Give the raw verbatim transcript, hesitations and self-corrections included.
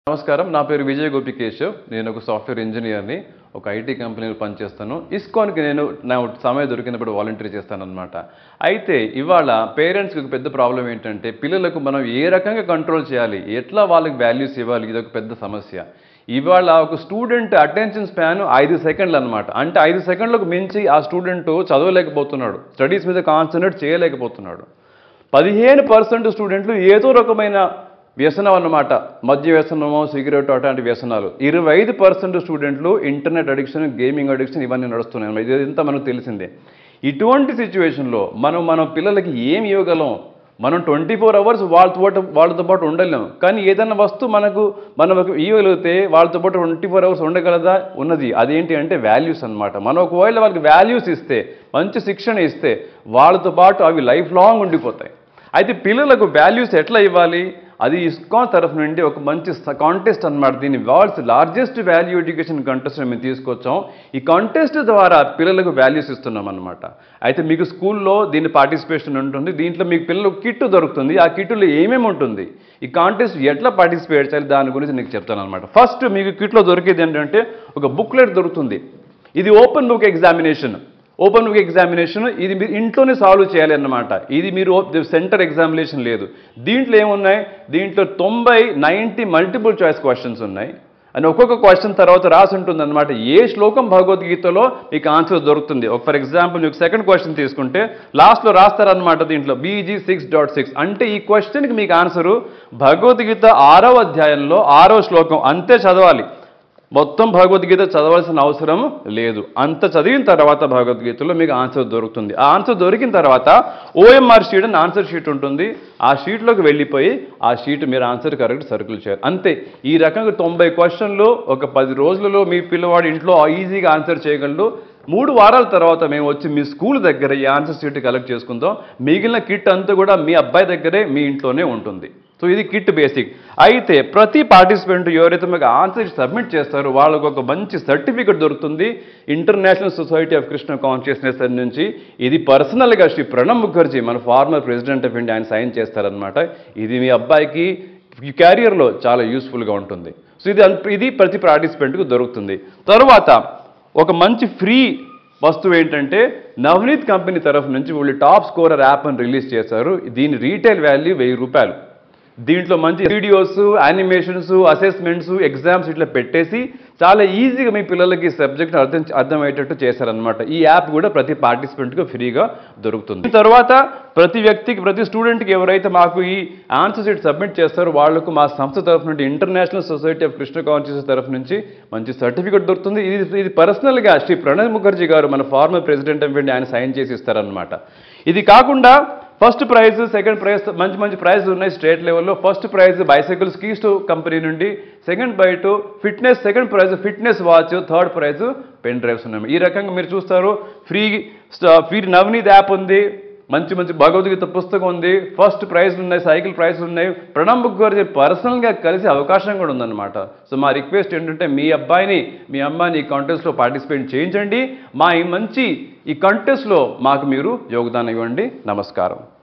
నమస్కారం నా పేరు విజయ్ గోపి కేశవ్ నేను ఒక సాఫ్ట్వేర్ ఇంజనీర్ని ఒక ఐటీ కంపెనీలో పనిచేస్తాను ఇస్కాన్కి నేను నా సమయం దొరికినప్పుడు వాలంటీర్ చేస్తాను అన్నమాట అయితే ఇవాళ పేరెంట్స్కి ఒక పెద్ద ప్రాబ్లం ఏంటంటే పిల్లలకు మనం ఏ రకంగా కంట్రోల్ చేయాలి ఎట్లా వాళ్ళకి వాల్యూస్ ఇవ్వాలి ఇది ఒక పెద్ద సమస్య ఇవాళ ఒక స్టూడెంట్ అటెన్షన్ స్పాన్ ఐదు సెకండ్లు అనమాట అంటే ఐదు సెకండ్లకు మించి ఆ స్టూడెంట్ చదవలేకపోతున్నాడు స్టడీస్ మీద కాన్సన్ట్రేట్ చేయలేకపోతున్నాడు పదిహేను పర్సెంట్ స్టూడెంట్లు ఏదో రకమైన వ్యసనం అన్నమాట మద్య వ్యసనమో సిగరెట్ అట్లాంటి వ్యసనాలు ఇరవై ఐదు పర్సెంట్ స్టూడెంట్లు ఇంటర్నెట్ అడిక్షన్ గేమింగ్ అడిక్షన్ ఇవన్నీ నడుస్తున్నాయి ఇదంతా మనకు తెలిసిందే ఇటువంటి సిచ్యువేషన్లో మనం మన పిల్లలకి ఏం ఇవ్వగలం మనం ట్వంటీ ఫోర్ అవర్స్ వాళ్ళతో పాటు వాళ్ళతో పాటు ఉండలేము కానీ ఏదైనా వస్తువు మనకు మనం ఇవ్వగలిగితే వాళ్ళతో పాటు ట్వంటీ ఫోర్ అవర్స్ ఉండగలదా ఉన్నది అదేంటి అంటే వాల్యూస్ అనమాట మనం ఒకవేళ వాళ్ళకి వాల్యూస్ ఇస్తే మంచి శిక్షణ ఇస్తే వాళ్ళతో పాటు అవి లైఫ్ లాంగ్ ఉండిపోతాయి అయితే పిల్లలకు వాల్యూస్ ఎట్లా ఇవ్వాలి అది ఇస్కాన్ తరఫు నుండి ఒక మంచి కాంటెస్ట్ అనమాట దీన్ని world's largest value education contest మేము తీసుకొచ్చాం ఈ కాంటెస్ట్ ద్వారా పిల్లలకు వాల్యూస్ ఇస్తున్నాం అనమాట అయితే మీకు స్కూల్లో దీని పార్టిసిపేషన్ ఉంటుంది దీంట్లో మీకు పిల్లలకు కిట్ దొరుకుతుంది ఆ కిట్లో ఏమేమి ఉంటుంది ఈ కాంటెస్ట్ ఎట్లా పార్టిసిపేట్ చేయాలి దాని గురించి నీకు చెప్తాను అనమాట ఫస్ట్ మీకు కిట్లో దొరికేది ఏంటంటే ఒక బుక్లెట్ దొరుకుతుంది ఇది open book examination open book examination ఇది మీరు ఇంట్లోనే సాల్వ్ చేయాలి అన్నమాట ఇది మీరు సెంటర్ ఎగ్జామినేషన్ లేదు దీంట్లో ఏమున్నాయి దీంట్లో తొంభై నైంటీ మల్టిపుల్ చాయిస్ క్వశ్చన్స్ ఉన్నాయి అని ఒక్కొక్క క్వశ్చన్ తర్వాత రాసి ఉంటుంది అనమాట ఏ శ్లోకం భగవద్గీతలో మీకు ఆన్సర్ దొరుకుతుంది ఫర్ ఎగ్జాంపుల్ మీకు సెకండ్ క్వశ్చన్ తీసుకుంటే లాస్ట్లో రాస్తారనమాట దీంట్లో బీజీ సిక్స్ డాట్ సిక్స్ అంటే ఈ క్వశ్చన్కి మీకు ఆన్సరు భగవద్గీత ఆరో అధ్యాయంలో ఆరో శ్లోకం అంతే చదవాలి మొత్తం భగవద్గీత చదవాల్సిన అవసరం లేదు అంత చదివిన తర్వాత భగవద్గీతలో మీకు ఆన్సర్ దొరుకుతుంది ఆ ఆన్సర్ దొరికిన తర్వాత ఓఎంఆర్ షీట్ అని ఆన్సర్ షీట్ ఉంటుంది ఆ షీట్లోకి వెళ్ళిపోయి ఆ షీట్ మీరు ఆన్సర్ కరెక్ట్ సర్కిల్ చేయాలి అంతే ఈ రకంగా తొంభై క్వశ్చన్లు ఒక పది రోజులలో మీ పిల్లవాడు ఇంట్లో ఈజీగా ఆన్సర్ చేయగలడు మూడు వారాల తర్వాత మేము వచ్చి మీ స్కూల్ దగ్గర ఈ ఆన్సర్ షీట్ కలెక్ట్ చేసుకుందాం మిగిలిన కిట్ అంతా కూడా మీ అబ్బాయి దగ్గరే మీ ఇంట్లోనే ఉంటుంది సో ఇది కిట్ బేసిక్ అయితే ప్రతి పార్టిసిపెంట్ ఎవరైతే మీకు ఆన్సర్ సబ్మిట్ చేస్తారో వాళ్ళకు ఒక మంచి సర్టిఫికెట్ దొరుకుతుంది international society of Krishna consciousness నుంచి ఇది పర్సనల్గా శ్రీ ప్రణబ్ ముఖర్జీ మన ఫార్మర్ ప్రెసిడెంట్ ఆఫ్ ఇండియా ఆయన సైన్ చేస్తారనమాట ఇది మీ అబ్బాయికి క్యారియర్లో చాలా యూస్ఫుల్గా ఉంటుంది సో ఇది ఇది ప్రతి పార్టిసిపెంట్కు దొరుకుతుంది తర్వాత ఒక మంచి ఫ్రీ వస్తువు ఏంటంటే నవనీత్ కంపెనీ తరఫు నుంచి వీళ్ళు టాప్ స్కోరర్ యాప్ అని రిలీజ్ చేశారు దీని రీటైల్ వాల్యూ వెయ్యి రూపాయలు దీంట్లో మంచి వీడియోస్ యానిమేషన్స్ అసెస్మెంట్స్ ఎగ్జామ్స్ ఇట్లా పెట్టేసి చాలా ఈజీగా మీ పిల్లలకి సబ్జెక్ట్ అర్థం అర్థమయ్యేటట్టు చేశారనమాట ఈ యాప్ కూడా ప్రతి పార్టిసిపెంట్కి ఫ్రీగా దొరుకుతుంది తర్వాత ప్రతి వ్యక్తికి ప్రతి స్టూడెంట్కి ఎవరైతే మాకు ఈ ఆన్సర్ షీట్ సబ్మిట్ చేస్తారో వాళ్లకు మా సంస్థ తరఫు నుండి international society of Krishna conscious తరఫు నుంచి మంచి సర్టిఫికెట్ దొరుకుతుంది ఇది ఇది పర్సనల్గా శ్రీ ప్రణబ్ ముఖర్జీ గారు మన ఫార్మర్ ప్రెసిడెంట్ ఆఫ్ ఇండియా ఆయన సైన్ చేసి ఇస్తారనమాట ఇది కాకుండా ఫస్ట్ ప్రైజ్ సెకండ్ ప్రైజ్ మంచి మంచి ప్రైజ్ ఉన్నాయి స్టేట్ లెవెల్లో ఫస్ట్ ప్రైజ్ బైసైకిల్ స్కీస్ కంపెనీ నుండి సెకండ్ బైట్ fitness second prize fitness watch third prize pen drives ఉన్నాయి ఈ రకంగా మీరు చూస్తారు ఫ్రీ ఫ్రీ నవనీత్ యాప్ ఉంది మంచి మంచి భగవద్గీత పుస్తకం ఉంది ఫస్ట్ ప్రైజ్లు ఉన్నాయి సైకిల్ ప్రైజ్లు ఉన్నాయి ప్రణబ్ ముఖర్జీ పర్సనల్గా కలిసి అవకాశం కూడా ఉందన్నమాట సో మా రిక్వెస్ట్ ఏంటంటే మీ అబ్బాయిని మీ అమ్మాయిని ఈ కాంటెస్ట్లో పార్టిసిపేట్ చేయించండి మా ఈ మంచి ఈ కాంటెస్ట్లో మాకు మీరు యోగదానం ఇవ్వండి నమస్కారం